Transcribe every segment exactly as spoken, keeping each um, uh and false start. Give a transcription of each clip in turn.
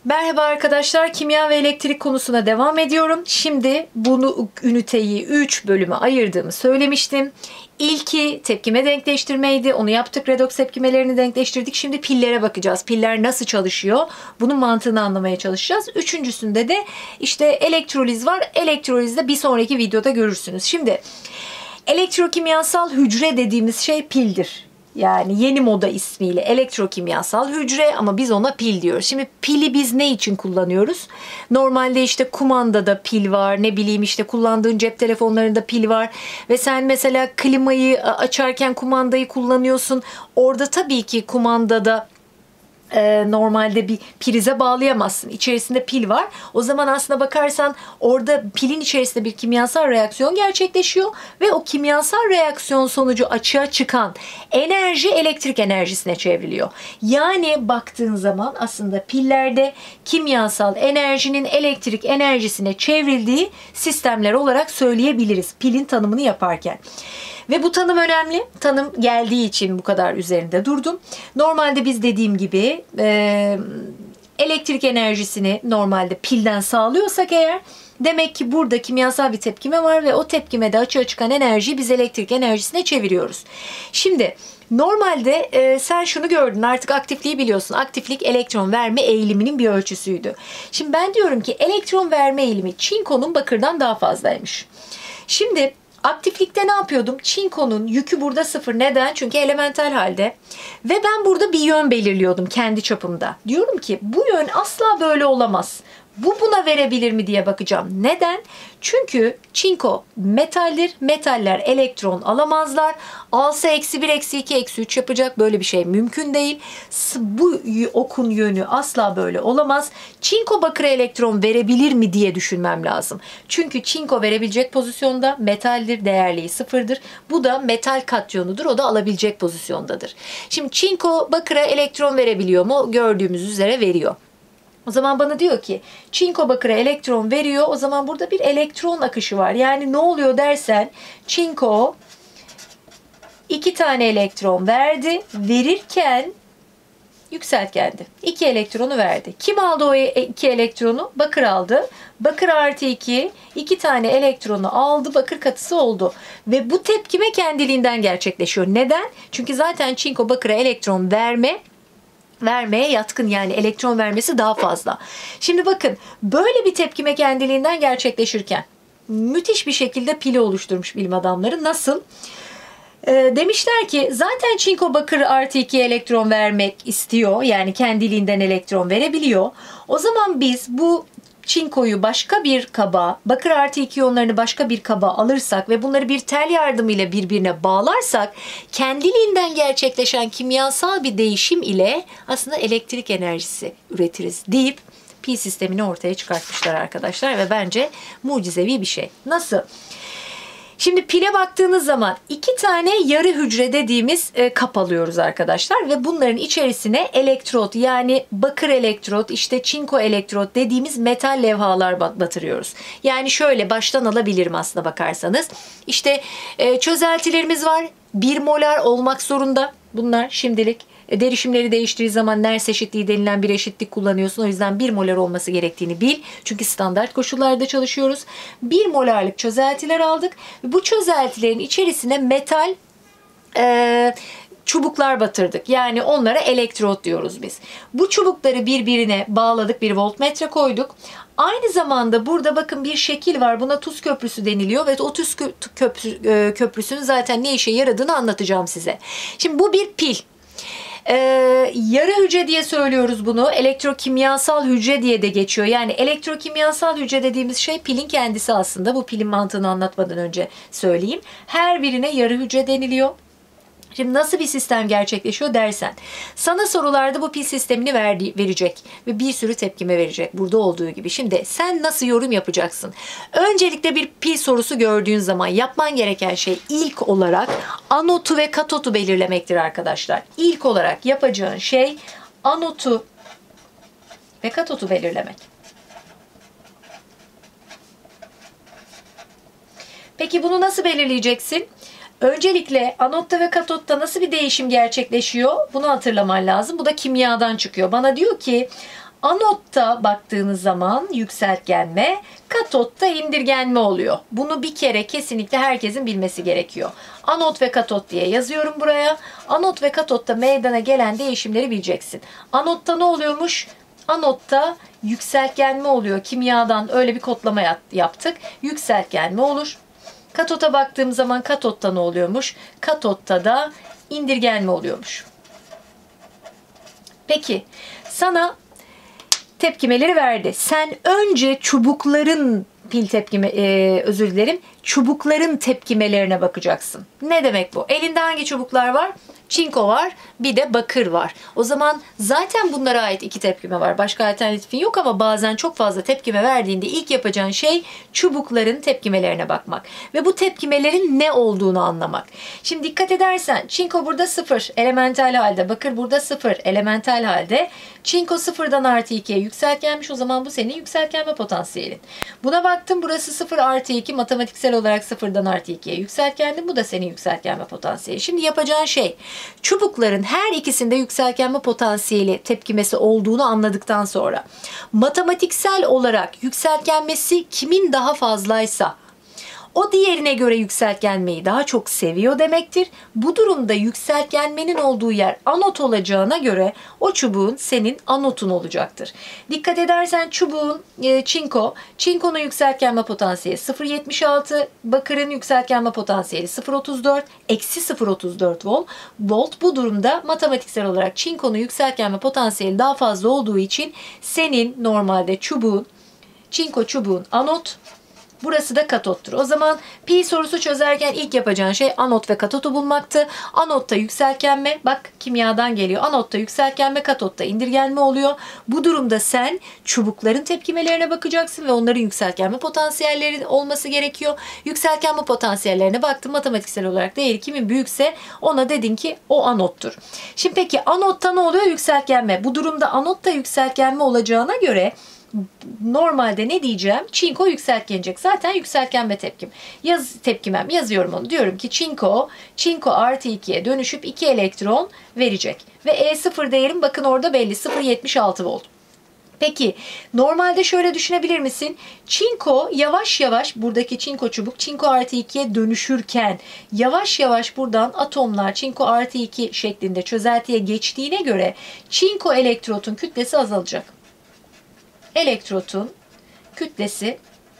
Merhaba arkadaşlar, kimya ve elektrik konusuna devam ediyorum. Şimdi bunu üniteyi üç bölüme ayırdığımı söylemiştim. İlki tepkime denkleştirmeydi. Onu yaptık. Redoks tepkimelerini denkleştirdik. Şimdi pillere bakacağız. Piller nasıl çalışıyor? Bunun mantığını anlamaya çalışacağız. Üçüncüsünde de işte elektroliz var. Elektrolizde bir sonraki videoda görürsünüz. Şimdi elektrokimyasal hücre dediğimiz şey pildir. Yani yeni moda ismiyle elektrokimyasal hücre ama biz ona pil diyoruz. Şimdi pili biz ne için kullanıyoruz? Normalde işte kumandada pil var, ne bileyim işte kullandığın cep telefonlarında pil var ve sen mesela klimayı açarken kumandayı kullanıyorsun. Orada tabii ki kumandada Ee, normalde bir prize bağlayamazsın. İçerisinde pil var. O zaman aslına bakarsan orada pilin içerisinde bir kimyasal reaksiyon gerçekleşiyor ve o kimyasal reaksiyon sonucu açığa çıkan enerji elektrik enerjisine çevriliyor. Yani baktığın zaman aslında pillerde kimyasal enerjinin elektrik enerjisine çevrildiği sistemler olarak söyleyebiliriz. Pilin tanımını yaparken. Ve bu tanım önemli. Tanım geldiği için bu kadar üzerinde durdum. Normalde biz dediğim gibi e, elektrik enerjisini normalde pilden sağlıyorsak eğer demek ki burada kimyasal bir tepkime var ve o tepkimede açığa çıkan enerjiyi biz elektrik enerjisine çeviriyoruz. Şimdi normalde e, sen şunu gördün, artık aktifliği biliyorsun. Aktiflik elektron verme eğiliminin bir ölçüsüydü. Şimdi ben diyorum ki elektron verme eğilimi çinkonun bakırdan daha fazlaymış. Şimdi aktiflikte ne yapıyordum? Çinkonun yükü burada sıfır. Neden? Çünkü elementel halde. Ve ben burada bir yön belirliyordum kendi çapımda. Diyorum ki bu yön asla böyle olamaz. Bu buna verebilir mi diye bakacağım. Neden? Çünkü çinko metaldir. Metaller elektron alamazlar. Alsa eksi bir, eksi iki, eksi üç yapacak. Böyle bir şey mümkün değil. Bu okun yönü asla böyle olamaz. Çinko bakıra elektron verebilir mi diye düşünmem lazım. Çünkü çinko verebilecek pozisyonda, metaldir, değerliği sıfırdır. Bu da metal katyonudur. O da alabilecek pozisyondadır. Şimdi çinko bakıra elektron verebiliyor mu? Gördüğümüz üzere veriyor. O zaman bana diyor ki çinko bakıra elektron veriyor. O zaman burada bir elektron akışı var. Yani ne oluyor dersen çinko iki tane elektron verdi. Verirken yükseltgendi. iki elektronu verdi. Kim aldı o iki elektronu? Bakır aldı. Bakır artı iki, iki tane elektronu aldı. Bakır katısı oldu. Ve bu tepkime kendiliğinden gerçekleşiyor. Neden? Çünkü zaten çinko bakıra elektron verme vermeye yatkın, yani elektron vermesi daha fazla. Şimdi bakın, böyle bir tepkime kendiliğinden gerçekleşirken müthiş bir şekilde pili oluşturmuş bilim adamları. Nasıl? E, demişler ki zaten çinko bakır artı iki elektron vermek istiyor. Yani kendiliğinden elektron verebiliyor. O zaman biz bu çinkoyu başka bir kaba, bakır artı iki iyonlarını başka bir kaba alırsak ve bunları bir tel yardımıyla birbirine bağlarsak kendiliğinden gerçekleşen kimyasal bir değişim ile aslında elektrik enerjisi üretiriz deyip pi sistemini ortaya çıkartmışlar arkadaşlar ve bence mucizevi bir şey. Nasıl? Şimdi pile baktığınız zaman iki tane yarı hücre dediğimiz e, kap alıyoruz arkadaşlar ve bunların içerisine elektrot, yani bakır elektrot, işte çinko elektrot dediğimiz metal levhalar batırıyoruz. Yani şöyle baştan alabilirim aslında bakarsanız. İşte e, çözeltilerimiz var. bir molar olmak zorunda bunlar şimdilik. Derişimleri değiştiği zaman Nernst eşitliği denilen bir eşitlik kullanıyorsun. O yüzden bir molar olması gerektiğini bil. Çünkü standart koşullarda çalışıyoruz. bir molarlık çözeltiler aldık. Bu çözeltilerin içerisine metal e, çubuklar batırdık. Yani onlara elektrot diyoruz biz. Bu çubukları birbirine bağladık. Bir voltmetre koyduk. Aynı zamanda burada bakın bir şekil var. Buna tuz köprüsü deniliyor ve o tuz köprü, köprüsünün zaten ne işe yaradığını anlatacağım size. Şimdi bu bir pil. Ee, yarı hücre diye söylüyoruz bunu. Elektrokimyasal hücre diye de geçiyor. Yani elektrokimyasal hücre dediğimiz şey pilin kendisi aslında. Bu pilin mantığını anlatmadan önce söyleyeyim. Her birine yarı hücre deniliyor. Şimdi nasıl bir sistem gerçekleşiyor dersen, sana sorularda bu pil sistemini verdi, verecek ve bir sürü tepkime verecek burada olduğu gibi. Şimdi sen nasıl yorum yapacaksın? Öncelikle bir pil sorusu gördüğün zaman yapman gereken şey ilk olarak anotu ve katotu belirlemektir arkadaşlar. İlk olarak yapacağın şey anotu ve katotu belirlemek. Peki bunu nasıl belirleyeceksin? Öncelikle anotta ve katotta nasıl bir değişim gerçekleşiyor? Bunu hatırlaman lazım. Bu da kimyadan çıkıyor. Bana diyor ki Anotta baktığınız zaman yükseltgenme, katotta indirgenme oluyor. Bunu bir kere kesinlikle herkesin bilmesi gerekiyor. Anot ve katot diye yazıyorum buraya. Anot ve katotta meydana gelen değişimleri bileceksin. Anotta ne oluyormuş? Anotta yükseltgenme oluyor. Kimyadan öyle bir kodlama yaptık. Yükseltgenme olur. Katota baktığım zaman katotta ne oluyormuş? Katotta da indirgenme oluyormuş. Peki sana tepkimeleri verdi. Sen önce çubukların pil tepkime, e, özür dilerim, çubukların tepkimelerine bakacaksın. Ne demek bu? Elinde hangi çubuklar var? Çinko var, bir de bakır var. O zaman zaten bunlara ait iki tepkime var. Başka alternatifin yok ama bazen çok fazla tepkime verdiğinde ilk yapacağın şey çubukların tepkimelerine bakmak. Ve bu tepkimelerin ne olduğunu anlamak. Şimdi dikkat edersen çinko burada sıfır elemental halde, bakır burada sıfır elemental halde. Çinko sıfırdan artı ikiye yükseltgenmiş, o zaman bu senin yükseltgenme potansiyelin. Buna baktım, burası sıfır artı iki, matematiksel olarak sıfırdan artı ikiye yükseltgendi. Bu da senin yükseltgenme potansiyeli. Şimdi yapacağın şey, çubukların her ikisinde yükseltgenme potansiyeli tepkimesi olduğunu anladıktan sonra matematiksel olarak yükseltgenmesi kimin daha fazlaysa o diğerine göre yükseltgenmeyi daha çok seviyor demektir. Bu durumda yükseltgenmenin olduğu yer anot olacağına göre o çubuğun senin anotun olacaktır. Dikkat edersen çubuğun e, çinko, çinkonun yükseltgenme potansiyeli sıfır virgül yetmiş altı, bakırın yükseltgenme potansiyeli sıfır virgül otuz dört, eksi sıfır virgül otuz dört volt. Volt bu durumda matematiksel olarak çinkonun yükseltgenme potansiyeli daha fazla olduğu için senin normalde çubuğun, çinko çubuğun anot, burası da katottur. O zaman pi sorusu çözerken ilk yapacağın şey anot ve katotu bulmaktı. Anotta yükseltgenme, bak kimyadan geliyor. Anotta yükseltgenme, katotta indirgenme oluyor. Bu durumda sen çubukların tepkimelerine bakacaksın ve onların yükseltgenme potansiyelleri olması gerekiyor. Yükseltgenme potansiyellerine baktın, matematiksel olarak değeri kimin büyükse ona dedin ki o anottur. Şimdi peki anotta ne oluyor? Yükseltgenme. Bu durumda anotta yükseltgenme olacağına göre normalde ne diyeceğim? Çinko yükseltgenecek. Zaten yükseltgenme tepkim. Yaz, tepkimem. Yazıyorum onu. Diyorum ki çinko, çinko artı ikiye dönüşüp iki elektron verecek. Ve E sıfır değerim bakın orada belli. sıfır virgül yetmiş altı volt. Peki normalde şöyle düşünebilir misin? Çinko yavaş yavaş, buradaki çinko çubuk çinko artı ikiye dönüşürken yavaş yavaş buradan atomlar çinko artı iki şeklinde çözeltiye geçtiğine göre çinko elektrotun kütlesi azalacak. Elektrotun kütlesi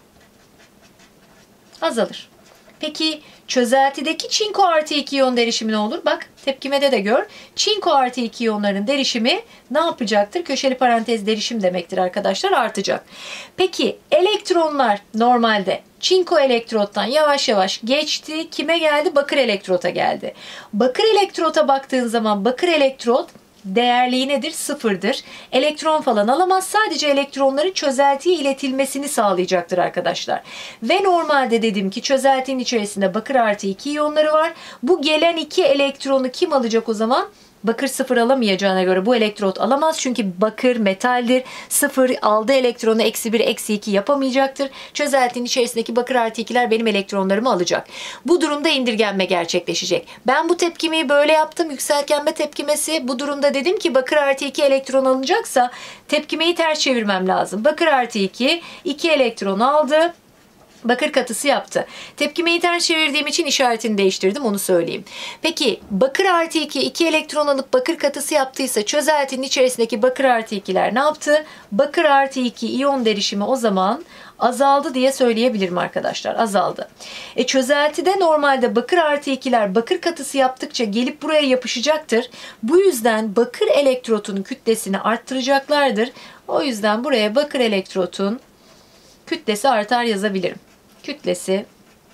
azalır. Peki çözeltideki çinko artı iki iyon derişimi ne olur? Bak tepkimede de gör. Çinko artı iki iyonların derişimi ne yapacaktır? Köşeli parantez derişim demektir arkadaşlar, artacak. Peki elektronlar normalde çinko elektrottan yavaş yavaş geçti. Kime geldi? Bakır elektrota geldi. Bakır elektrota baktığın zaman bakır elektrot değerliği nedir? Sıfırdır. Elektron falan alamaz. Sadece elektronların çözeltiye iletilmesini sağlayacaktır arkadaşlar. Ve normalde dedim ki çözeltinin içerisinde bakır artı iki iyonları var. Bu gelen iki elektronu kim alacak o zaman? Bakır sıfır alamayacağına göre bu elektrot alamaz. Çünkü bakır metaldir. Sıfır aldığı elektronu eksi bir, eksi iki yapamayacaktır. Çözeltinin içerisindeki bakır artı ikiler benim elektronlarımı alacak. Bu durumda indirgenme gerçekleşecek. Ben bu tepkimeyi böyle yaptım. Yükseltgenme tepkimesi. Bu durumda dedim ki bakır artı iki elektron alınacaksa tepkimeyi ters çevirmem lazım. Bakır artı iki, iki elektron aldı. Bakır katısı yaptı. Tepkimeyi ters çevirdiğim için işaretini değiştirdim, onu söyleyeyim. Peki bakır artı iki, iki elektron alıp bakır katısı yaptıysa çözeltinin içerisindeki bakır artı ikiler ne yaptı? Bakır artı iki iyon derişimi o zaman azaldı diye söyleyebilirim arkadaşlar. Azaldı. E çözeltide normalde bakır artı ikiler bakır katısı yaptıkça gelip buraya yapışacaktır. Bu yüzden bakır elektrotun kütlesini arttıracaklardır. O yüzden buraya bakır elektrotun kütlesi artar yazabilirim. Kütlesi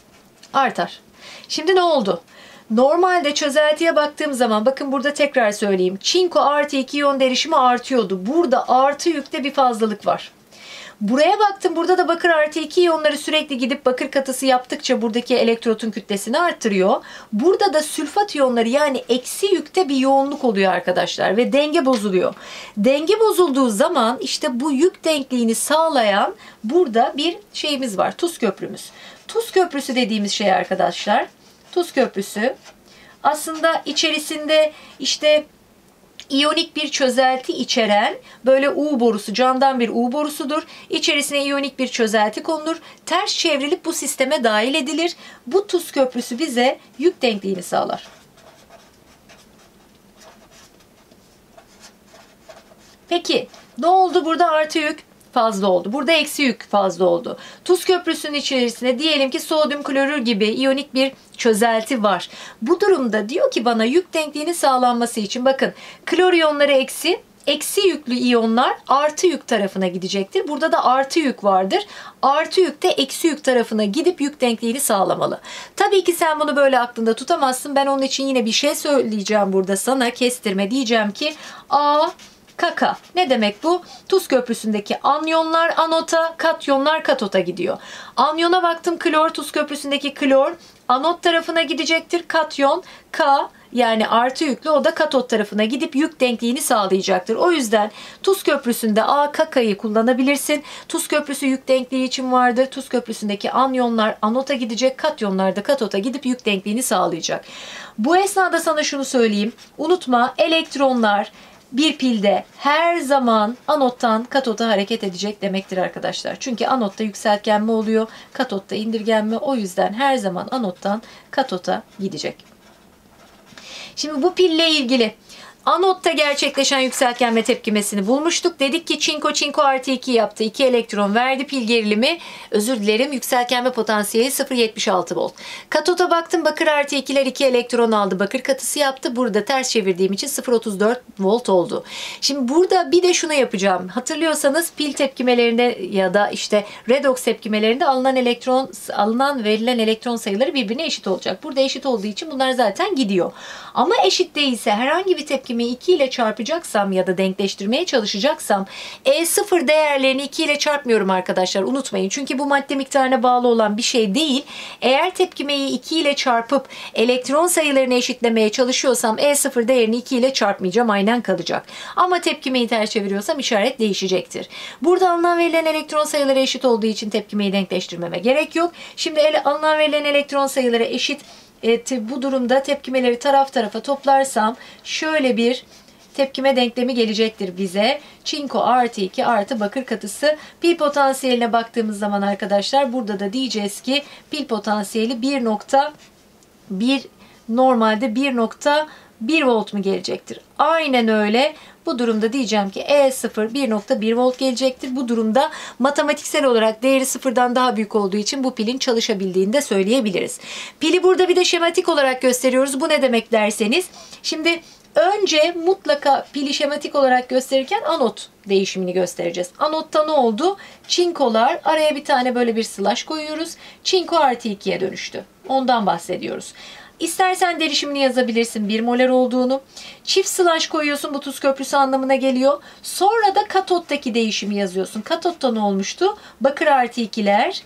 artar. Şimdi ne oldu? Normalde çözeltiye baktığım zaman bakın burada tekrar söyleyeyim. Çinko artı iki iyon derişimi artıyordu. Burada artı yükte bir fazlalık var. Buraya baktım, burada da bakır artı iki iyonları sürekli gidip bakır katısı yaptıkça buradaki elektrotun kütlesini arttırıyor. Burada da sülfat iyonları yani eksi yükte bir yoğunluk oluyor arkadaşlar ve denge bozuluyor. Denge bozulduğu zaman işte bu yük denkliğini sağlayan burada bir şeyimiz var. Tuz köprümüz. Tuz köprüsü dediğimiz şey arkadaşlar. Tuz köprüsü aslında içerisinde işte İyonik bir çözelti içeren böyle U borusu, camdan bir U borusudur. İçerisine iyonik bir çözelti konulur. Ters çevrilip bu sisteme dahil edilir. Bu tuz köprüsü bize yük denkliğini sağlar. Peki ne oldu? Burada artı yük fazla oldu. Burada eksi yük fazla oldu. Tuz köprüsünün içerisinde diyelim ki sodyum klorür gibi iyonik bir çözelti var. Bu durumda diyor ki bana yük denkliğinin sağlanması için bakın klor iyonları eksi, eksi yüklü iyonlar artı yük tarafına gidecektir. Burada da artı yük vardır. Artı yük de eksi yük tarafına gidip yük denkliğini sağlamalı. Tabii ki sen bunu böyle aklında tutamazsın. Ben onun için yine bir şey söyleyeceğim burada sana. Kestirme diyeceğim ki A Kaka. Ne demek bu? Tuz köprüsündeki anyonlar anota, katyonlar katota gidiyor. Anyona baktım klor, tuz köprüsündeki klor anot tarafına gidecektir. Katyon K yani artı yüklü o da katot tarafına gidip yük denkliğini sağlayacaktır. O yüzden tuz köprüsünde A kakayı kullanabilirsin. Tuz köprüsü yük denkliği için vardır. Tuz köprüsündeki anyonlar anota gidecek, katyonlar da katota gidip yük denkliğini sağlayacak. Bu esnada sana şunu söyleyeyim. Unutma elektronlar bir pilde her zaman anottan katota hareket edecek demektir arkadaşlar. Çünkü anotta yükseltgenme oluyor, katotta indirgenme. O yüzden her zaman anottan katota gidecek. Şimdi bu pille ilgili anotta gerçekleşen yükseltgenme tepkimesini bulmuştuk. Dedik ki çinko çinko artı iki yaptı. iki elektron verdi. Pil gerilimi özür dilerim yükseltgenme potansiyeli sıfır virgül yetmiş altı volt. Katota baktım bakır artı ikiler iki elektron aldı. Bakır katısı yaptı. Burada ters çevirdiğim için sıfır virgül otuz dört volt oldu. Şimdi burada bir de şunu yapacağım. Hatırlıyorsanız pil tepkimelerinde ya da işte redoks tepkimelerinde alınan elektron alınan verilen elektron sayıları birbirine eşit olacak. Burada eşit olduğu için bunlar zaten gidiyor. Ama eşit değilse herhangi bir tepkime iki ile çarpacaksam ya da denkleştirmeye çalışacaksam E sıfır değerlerini iki ile çarpmıyorum arkadaşlar unutmayın. Çünkü bu madde miktarına bağlı olan bir şey değil. Eğer tepkimeyi iki ile çarpıp elektron sayılarını eşitlemeye çalışıyorsam E sıfır değerini iki ile çarpmayacağım aynen kalacak. Ama tepkimeyi ters çeviriyorsam işaret değişecektir. Burada alınan verilen elektron sayıları eşit olduğu için tepkimeyi denkleştirmeme gerek yok. Şimdi ele, alınan verilen elektron sayıları eşit. Evet, bu durumda tepkimeleri taraf tarafa toplarsam şöyle bir tepkime denklemi gelecektir bize. Çinko artı iki artı bakır katısı. Pil potansiyeline baktığımız zaman arkadaşlar burada da diyeceğiz ki pil potansiyeli bir nokta bir normalde bir nokta bir volt mu gelecektir? Aynen öyle. Bu durumda diyeceğim ki E sıfır bir nokta bir volt gelecektir. Bu durumda matematiksel olarak değeri sıfırdan daha büyük olduğu için bu pilin çalışabildiğini de söyleyebiliriz. Pili burada bir de şematik olarak gösteriyoruz. Bu ne demek derseniz. Şimdi önce mutlaka pili şematik olarak gösterirken anot değişimini göstereceğiz. Anotta ne oldu? Çinkolar araya bir tane böyle bir slash koyuyoruz. Çinko artı ikiye dönüştü. Ondan bahsediyoruz. İstersen derişimini yazabilirsin bir molar olduğunu. Çift slash koyuyorsun bu tuz köprüsü anlamına geliyor. Sonra da katottaki değişimi yazıyorsun. Katotta ne olmuştu? Bakır artı ikiler.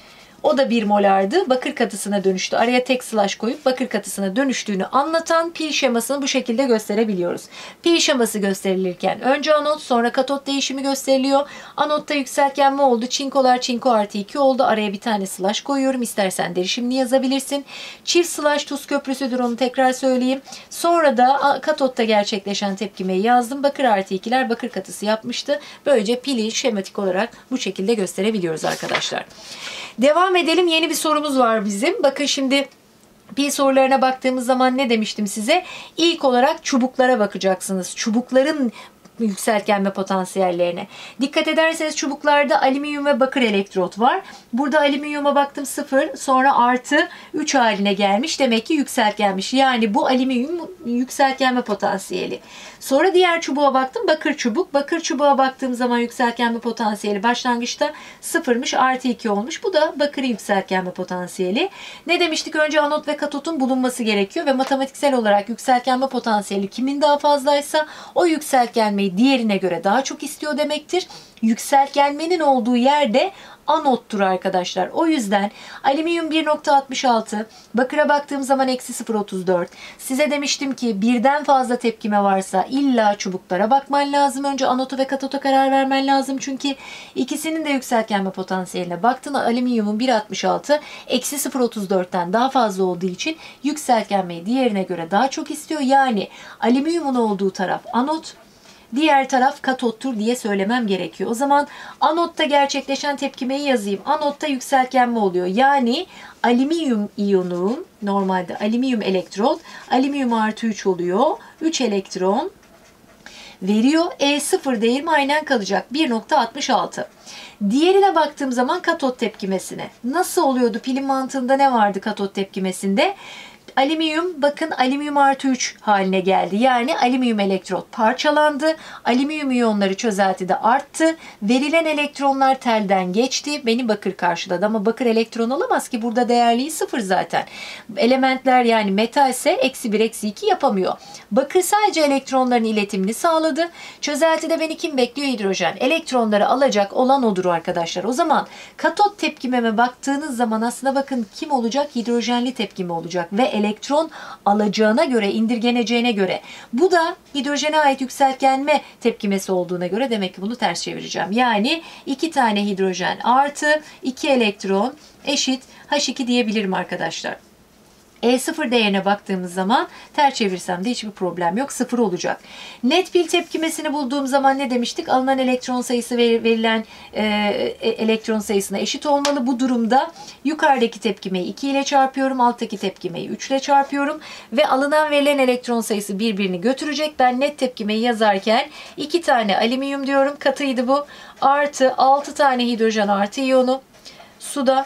O da bir molardı. Bakır katısına dönüştü. Araya tek slash koyup bakır katısına dönüştüğünü anlatan pil şemasını bu şekilde gösterebiliyoruz. Pil şeması gösterilirken önce anot sonra katot değişimi gösteriliyor. Anotta yükseltgenme oldu. Çinkolar çinko artı iki oldu. Araya bir tane slash koyuyorum. İstersen derişimini yazabilirsin. Çift slash tuz köprüsüdür onu tekrar söyleyeyim. Sonra da katotta gerçekleşen tepkimeyi yazdım. Bakır artı ikiler bakır katısı yapmıştı. Böylece pili şematik olarak bu şekilde gösterebiliyoruz arkadaşlar. Devam edelim. Yeni bir sorumuz var bizim. Bakın şimdi pil sorularına baktığımız zaman ne demiştim size? İlk olarak çubuklara bakacaksınız. Çubukların yükseltgenme potansiyellerine. Dikkat ederseniz çubuklarda alüminyum ve bakır elektrot var. Burada alüminyuma baktım sıfır sonra artı üç haline gelmiş. Demek ki yükseltgenmiş. Yani bu alüminyum yükseltgenme potansiyeli. Sonra diğer çubuğa baktım bakır çubuk. Bakır çubuğa baktığım zaman yükseltgenme potansiyeli başlangıçta sıfırmış artı iki olmuş. Bu da bakırın yükseltgenme potansiyeli. Ne demiştik? Önce anot ve katotun bulunması gerekiyor ve matematiksel olarak yükseltgenme potansiyeli kimin daha fazlaysa o yükseltgenmeyi tepkimeyi diğerine göre daha çok istiyor demektir. Yükseltgenmenin olduğu yerde anottur arkadaşlar. O yüzden alüminyum bir nokta altmış altı, bakıra baktığım zaman eksi sıfır nokta otuz dört. Size demiştim ki birden fazla tepkime varsa illa çubuklara bakman lazım. Önce anotu ve katota karar vermen lazım. Çünkü ikisinin de yükseltgenme potansiyeline baktın. Alüminyumun bir nokta altmış altı eksi sıfır nokta otuz dörtten daha fazla olduğu için yükseltgenmeyi diğerine göre daha çok istiyor. Yani alüminyumun olduğu taraf anot, diğer taraf katottur diye söylemem gerekiyor. O zaman anotta gerçekleşen tepkimeyi yazayım. Anotta yükseltgenme oluyor. Yani alüminyum iyonu, normalde alüminyum elektron, alüminyum artı üç oluyor. üç elektron veriyor. E sıfır değeri aynen kalacak. bir nokta altmış altı. Diğerine baktığım zaman katot tepkimesine. Nasıl oluyordu? Pilin mantığında ne vardı katot tepkimesinde? Alüminyum, bakın alüminyum artı üç haline geldi. Yani alüminyum elektrot parçalandı. Alüminyum iyonları çözeltide arttı. Verilen elektronlar telden geçti. Beni bakır karşıladı ama bakır elektron alamaz ki. Burada değerliği sıfır zaten. Elementler yani metalse eksi bir eksi iki yapamıyor. Bakır sadece elektronların iletimini sağladı. Çözeltide beni kim bekliyor? Hidrojen. Elektronları alacak olan odur arkadaşlar. O zaman katot tepkimeme baktığınız zaman aslında bakın kim olacak? Hidrojenli tepkime olacak ve elektron alacağına göre, indirgeneceğine göre. Bu da hidrojene ait yükseltgenme tepkimesi olduğuna göre demek ki bunu ters çevireceğim. Yani iki tane hidrojen artı iki elektron eşit H iki diyebilirim arkadaşlar. E sıfır değerine baktığımız zaman ters çevirsem de hiçbir problem yok. sıfır olacak. Net pil tepkimesini bulduğum zaman ne demiştik? Alınan elektron sayısı verilen e, elektron sayısına eşit olmalı. Bu durumda yukarıdaki tepkimeyi iki ile çarpıyorum. Alttaki tepkimeyi üç ile çarpıyorum. Ve alınan verilen elektron sayısı birbirini götürecek. Ben net tepkimeyi yazarken iki tane alüminyum diyorum. Katıydı bu. Artı altı tane hidrojen artı iyonu. Suda.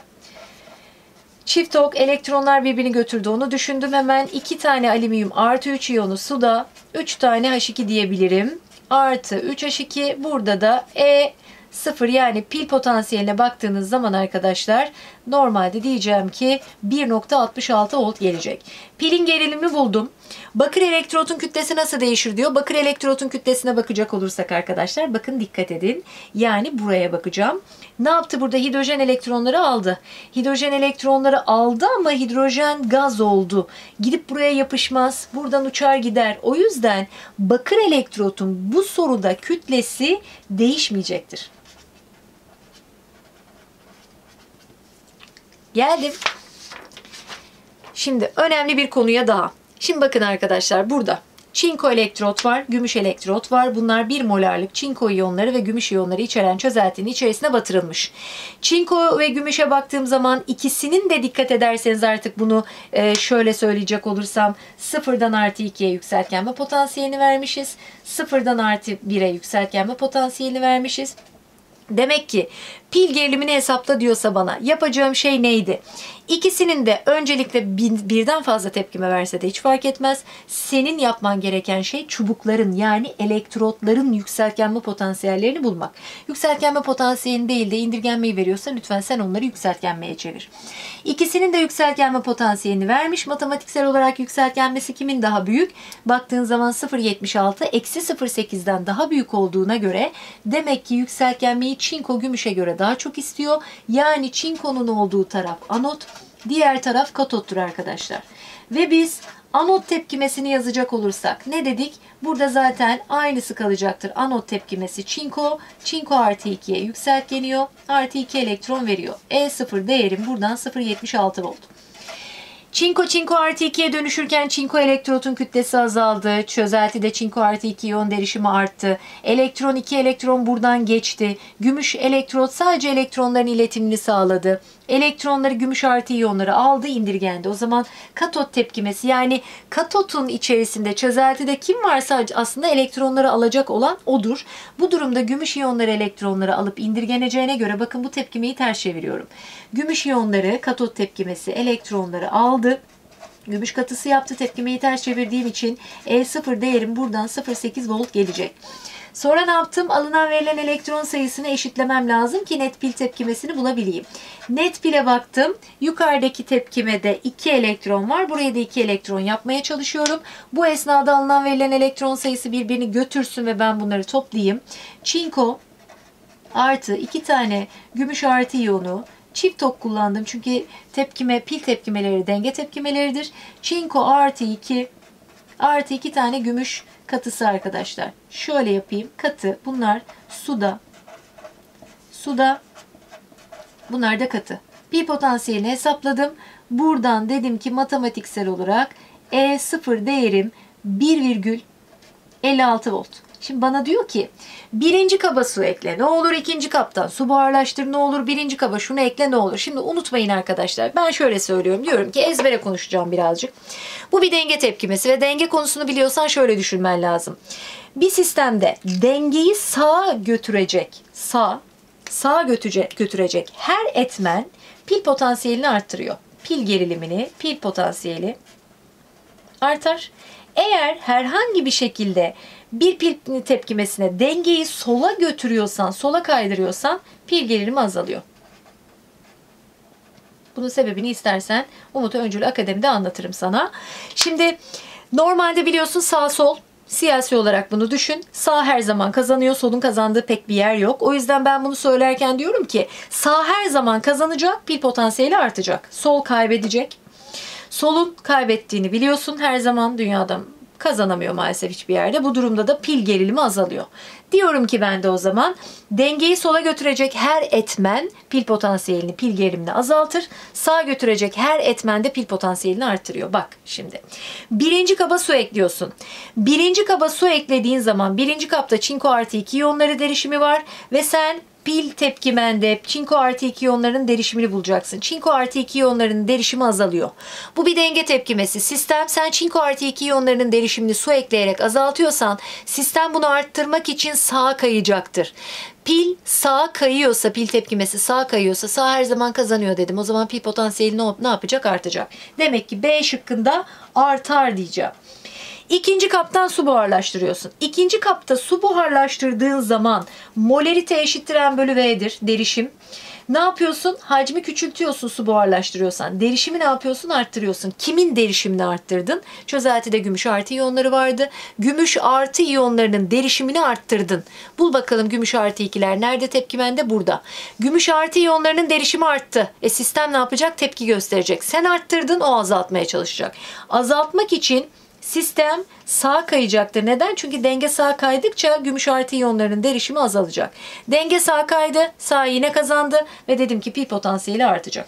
Çift ok elektronlar birbirini götürdü onu düşündüm hemen. iki tane alüminyum artı üç iyonu suda. üç tane H iki diyebilirim. Artı üç H iki. Burada da E sıfır yani pil potansiyeline baktığınız zaman arkadaşlar normalde diyeceğim ki bir nokta altmış altı volt gelecek. Pilin gerilimi buldum. Bakır elektrotun kütlesi nasıl değişir diyor. Bakır elektrotun kütlesine bakacak olursak arkadaşlar bakın dikkat edin. Yani buraya bakacağım. Ne yaptı burada? Hidrojen elektronları aldı. Hidrojen elektronları aldı ama hidrojen gaz oldu. Gidip buraya yapışmaz. Buradan uçar gider. O yüzden bakır elektrotun bu soruda kütlesi değişmeyecektir. Geldim. Şimdi önemli bir konuya daha. Şimdi bakın arkadaşlar burada çinko elektrot var, gümüş elektrot var. Bunlar bir molarlık çinko iyonları ve gümüş iyonları içeren çözeltinin içerisine batırılmış. Çinko ve gümüşe baktığım zaman ikisinin de dikkat ederseniz artık bunu şöyle söyleyecek olursam sıfırdan artı ikiye yükseltgenme potansiyelini vermişiz. Sıfırdan artı bire yükseltgenme potansiyelini vermişiz. Demek ki pil gerilimini hesapla diyorsa bana yapacağım şey neydi? İkisinin de öncelikle birden fazla tepkime verse de hiç fark etmez. Senin yapman gereken şey çubukların yani elektrotların yükseltgenme potansiyellerini bulmak. Yükseltgenme potansiyelini değil de indirgenmeyi veriyorsa lütfen sen onları yükseltgenmeye çevir. İkisinin de yükseltgenme potansiyelini vermiş. Matematiksel olarak yükseltgenmesi kimin daha büyük? Baktığın zaman sıfır virgül yetmiş altı eksi sıfır virgül sekizden daha büyük olduğuna göre demek ki yükseltgenmeyi çinko gümüşe göre daha çok istiyor. Yani çinkonun olduğu taraf anot, diğer taraf katottur arkadaşlar. Ve biz anot tepkimesini yazacak olursak ne dedik? Burada zaten aynısı kalacaktır. Anot tepkimesi çinko. Çinko artı ikiye yükseltgeniyor. Artı iki elektron veriyor. E sıfır değerim buradan sıfır virgül yetmiş altı volt. Çinko çinko artı ikiye dönüşürken çinko elektrotun kütlesi azaldı. Çözeltide çinko artı iki iyon derişimi arttı. Elektron iki elektron buradan geçti. Gümüş elektrot sadece elektronların iletimini sağladı. Elektronları gümüş artı iyonları aldı, indirgendi. O zaman katot tepkimesi yani katotun içerisinde çözeltide kim varsa aslında elektronları alacak olan odur. Bu durumda gümüş iyonları elektronları alıp indirgeneceğine göre bakın bu tepkimeyi ters çeviriyorum. Gümüş iyonları katot tepkimesi elektronları aldı. Gümüş katısı yaptı. Tepkimeyi ters çevirdiğim için E sıfır değerim buradan sıfır virgül sekiz volt gelecek. Sonra ne yaptım? Alınan verilen elektron sayısını eşitlemem lazım ki net pil tepkimesini bulabileyim. Net pile baktım. Yukarıdaki tepkimede iki elektron var. Buraya da iki elektron yapmaya çalışıyorum. Bu esnada alınan verilen elektron sayısı birbirini götürsün ve ben bunları toplayayım. Çinko artı iki tane gümüş artı iyonu. Çift ok kullandım çünkü tepkime, pil tepkimeleri denge tepkimeleridir. Çinko artı iki artı iki tane gümüş katısı arkadaşlar. Şöyle yapayım. Katı. Bunlar suda. Suda. Bunlar da katı. Pil potansiyelini hesapladım. Buradan dedim ki matematiksel olarak E sıfır değerim bir virgül elli altı volt. Şimdi bana diyor ki birinci kaba su ekle ne olur, ikinci kaptan su buharlaştır ne olur, birinci kaba şunu ekle ne olur. Şimdi unutmayın arkadaşlar, ben şöyle söylüyorum, diyorum ki ezbere konuşacağım birazcık. Bu bir denge tepkimesi ve denge konusunu biliyorsan şöyle düşünmen lazım. Bir sistemde dengeyi sağa götürecek, sağ, sağa götürecek, götürecek her etmen pil potansiyelini arttırıyor. Pil gerilimini, pil potansiyeli artar. Eğer herhangi bir şekilde bir pil tepkimesine dengeyi sola götürüyorsan, sola kaydırıyorsan pil gerilimi azalıyor. Bunun sebebini istersen Umut Öncül Akademi'de anlatırım sana. Şimdi normalde biliyorsun sağ sol, siyasi olarak bunu düşün. Sağ her zaman kazanıyor, solun kazandığı pek bir yer yok. O yüzden ben bunu söylerken diyorum ki sağ her zaman kazanacak, pil potansiyeli artacak. Sol kaybedecek. Solun kaybettiğini biliyorsun, her zaman dünyada kazanamıyor maalesef hiçbir yerde. Bu durumda da pil gerilimi azalıyor. Diyorum ki ben de o zaman dengeyi sola götürecek her etmen pil potansiyelini, pil gerilimini azaltır. Sağa götürecek her etmen de pil potansiyelini artırıyor. Bak şimdi. Birinci kaba su ekliyorsun. Birinci kaba su eklediğin zaman birinci kapta çinko artı iki iyonları derişimi var ve sen pil tepkimende çinko artı iki iyonların derişimini bulacaksın. Çinko artı iki iyonların derişimi azalıyor. Bu bir denge tepkimesi. Sistem sen çinko artı iki iyonlarının derişimini su ekleyerek azaltıyorsan sistem bunu arttırmak için sağa kayacaktır. Pil sağa kayıyorsa, pil tepkimesi sağa kayıyorsa sağ her zaman kazanıyor dedim. O zaman pil potansiyeli ne, ne yapacak? Artacak. Demek ki B şıkkında artar diyeceğim. İkinci kaptan su buharlaştırıyorsun. İkinci kapta su buharlaştırdığın zaman molarite eşittir M bölü V'dir derişim. Ne yapıyorsun? Hacmi küçültüyorsun su buharlaştırıyorsan. Derişimi ne yapıyorsun? Arttırıyorsun. Kimin derişimini arttırdın? Çözeltide gümüş artı iyonları vardı. Gümüş artı iyonlarının derişimini arttırdın. Bul bakalım gümüş artı ikiler nerede? Tepkimende burada. Gümüş artı iyonlarının derişimi arttı. E sistem ne yapacak? Tepki gösterecek. Sen arttırdın, o azaltmaya çalışacak. Azaltmak için sistem sağa kayacaktır. Neden? Çünkü denge sağa kaydıkça gümüş artı iyonların derişimi azalacak. Denge sağa kaydı, sağ yine kazandı ve dedim ki pil potansiyeli artacak.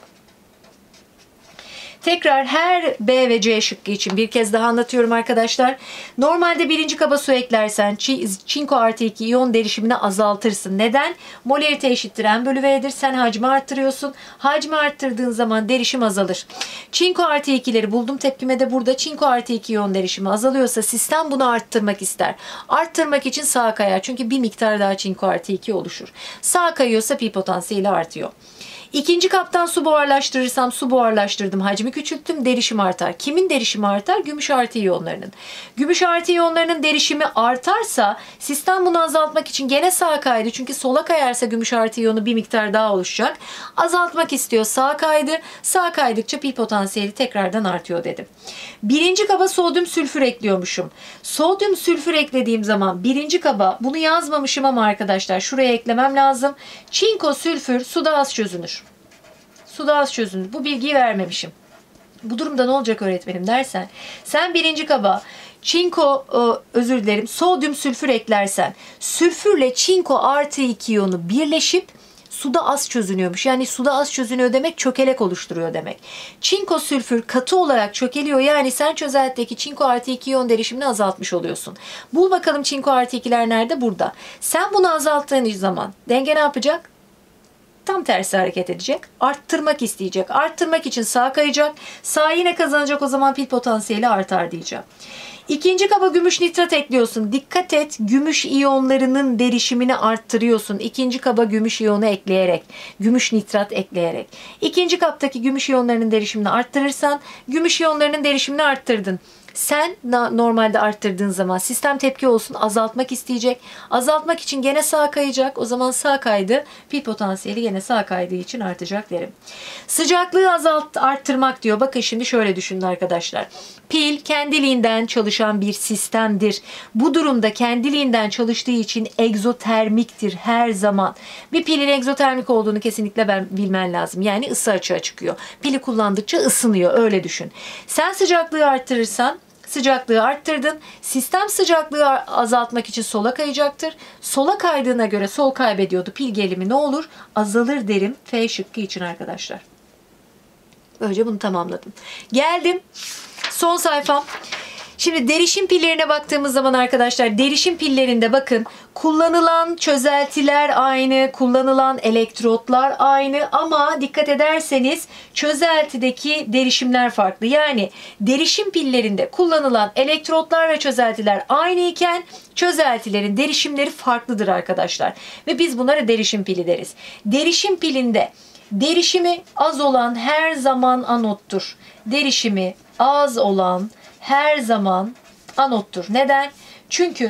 Tekrar her B ve C şıkkı için bir kez daha anlatıyorum arkadaşlar. Normalde birinci kaba su eklersen çinko artı iki iyon derişimini azaltırsın. Neden? Molarite eşittir M bölü V'dir. Sen hacmi arttırıyorsun. Hacmi arttırdığın zaman derişim azalır. Çinko artı ikileri buldum tepkimede burada. Çinko artı iki iyon derişimi azalıyorsa sistem bunu arttırmak ister. Arttırmak için sağa kayar. Çünkü bir miktar daha çinko artı iki oluşur. Sağa kayıyorsa pil potansiyeli artıyor. İkinci kaptan su buharlaştırırsam su buharlaştırdım, hacmi küçülttüm, derişim artar. Kimin derişimi artar? Gümüş artı iyonlarının. Gümüş artı iyonlarının derişimi artarsa sistem bunu azaltmak için gene sağa kaydı. Çünkü sola kayarsa gümüş artı iyonu bir miktar daha oluşacak. Azaltmak istiyor, sağa kaydı. Sağa kaydıkça pil potansiyeli tekrardan artıyor dedim. Birinci kaba sodyum sülfür ekliyormuşum. Sodyum sülfür eklediğim zaman birinci kaba, bunu yazmamışım ama arkadaşlar şuraya eklemem lazım. Çinko sülfür suda az çözünür. Suda az çözünür. Bu bilgiyi vermemişim. Bu durumda ne olacak öğretmenim dersen, sen birinci kaba çinko, özür dilerim, sodyum sülfür eklersen sülfürle çinko artı iki iyonu birleşip suda az çözünüyormuş. Yani suda az çözünüyor demek çökelek oluşturuyor demek. Çinko sülfür katı olarak çökeliyor. Yani sen çözeltideki çinko artı iki iyon derişimini azaltmış oluyorsun. Bul bakalım çinko artı ikiler nerede? Burada. Sen bunu azalttığın zaman denge ne yapacak? Tam tersi hareket edecek. Arttırmak isteyecek. Arttırmak için sağa kayacak. Sağ yine kazanacak, o zaman pil potansiyeli artar diyeceğim. İkinci kaba gümüş nitrat ekliyorsun. Dikkat et, gümüş iyonlarının derişimini arttırıyorsun. İkinci kaba gümüş iyonu ekleyerek, gümüş nitrat ekleyerek. İkinci kaptaki gümüş iyonlarının derişimini arttırırsan, gümüş iyonlarının derişimini arttırdın. Sen normalde arttırdığın zaman sistem tepki olsun, azaltmak isteyecek. Azaltmak için gene sağa kayacak. O zaman sağ kaydı. Pil potansiyeli gene sağ kaydığı için artacak derim. Sıcaklığı azalt arttırmak diyor. Bakın şimdi şöyle düşünün arkadaşlar. Pil kendiliğinden çalışan bir sistemdir. Bu durumda kendiliğinden çalıştığı için egzotermiktir her zaman. Bir pilin egzotermik olduğunu kesinlikle ben bilmen lazım. Yani ısı açığa çıkıyor. Pili kullandıkça ısınıyor. Öyle düşün. Sen sıcaklığı arttırırsan sıcaklığı arttırdın. Sistem sıcaklığı azaltmak için sola kayacaktır. Sola kaydığına göre sol kaybediyordu. Pil gerilimi ne olur? Azalır derim. F şıkkı için arkadaşlar. Böylece bunu tamamladım. Geldim. Son sayfam. Şimdi derişim pillerine baktığımız zaman arkadaşlar derişim pillerinde bakın kullanılan çözeltiler aynı, kullanılan elektrotlar aynı ama dikkat ederseniz çözeltideki derişimler farklı. Yani derişim pillerinde kullanılan elektrotlar ve çözeltiler aynı iken çözeltilerin derişimleri farklıdır arkadaşlar. Ve biz bunlara derişim pili deriz. Derişim pilinde derişimi az olan her zaman anottur. Derişimi az olan her zaman anottur. Neden? Çünkü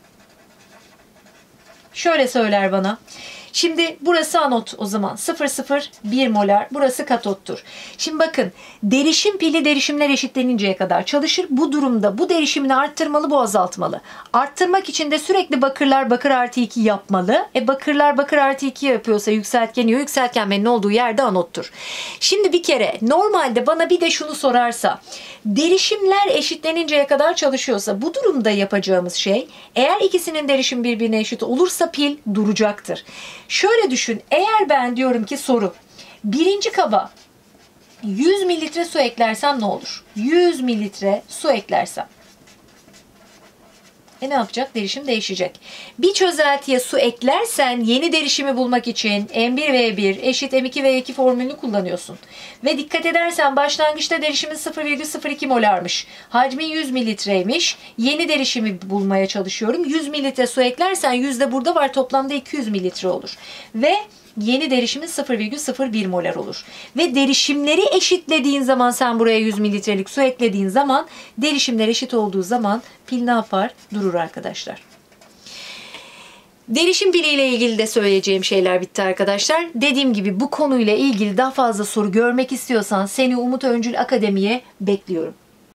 şöyle söyler bana. Şimdi burası anot o zaman. sıfır virgül sıfır bir molar. Burası katottur. Şimdi bakın derişim pili derişimler eşitleninceye kadar çalışır. Bu durumda bu derişimini arttırmalı, bu azaltmalı. Arttırmak için de sürekli bakırlar bakır artı iki yapmalı. E bakırlar bakır artı iki yapıyorsa yükseltgeniyor. Yükseltgenmenin olduğu yerde anottur. Şimdi bir kere normalde bana bir de şunu sorarsa derişimler eşitleninceye kadar çalışıyorsa bu durumda yapacağımız şey eğer ikisinin derişimi birbirine eşit olursa pil duracaktır. Şöyle düşün, eğer ben diyorum ki soru, birinci kaba yüz mililitre su eklersem ne olur? yüz mililitre su eklersem. E ne yapacak? Derişim değişecek. Bir çözeltiye su eklersen yeni derişimi bulmak için M bir V bir eşit M iki V iki formülünü kullanıyorsun. Ve dikkat edersen başlangıçta derişimin sıfır virgül sıfır iki molarmış. Hacmi yüz mililitreymiş. Yeni derişimi bulmaya çalışıyorum. yüz mililitre su eklersen yüz de burada var. Toplamda iki yüz mililitre olur. Ve yeni derişimin sıfır virgül sıfır bir molar olur. Ve derişimleri eşitlediğin zaman sen buraya yüz mililitrelik su eklediğin zaman derişimler eşit olduğu zaman pil ne yapar? Durur arkadaşlar. Derişim piliyle ilgili de söyleyeceğim şeyler bitti arkadaşlar. Dediğim gibi bu konuyla ilgili daha fazla soru görmek istiyorsan seni Umut Öncül Akademi'ye bekliyorum.